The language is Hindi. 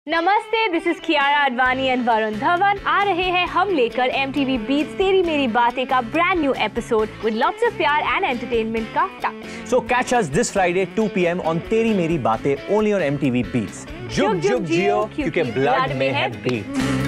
नमस्ते, this is Kiara Advani and Varun Dhawan. आ रहे हैं हम लेकर MTV बीट्स तेरी मेरी बातें का brand new episode with lots of प्यार एंड एंटरटेनमेंट का touch. So catch us this Friday 2 PM on तेरी मेरी बातें only on MTV Beats। जुग जुग जियो क्योंकि ब्लड में है बीट।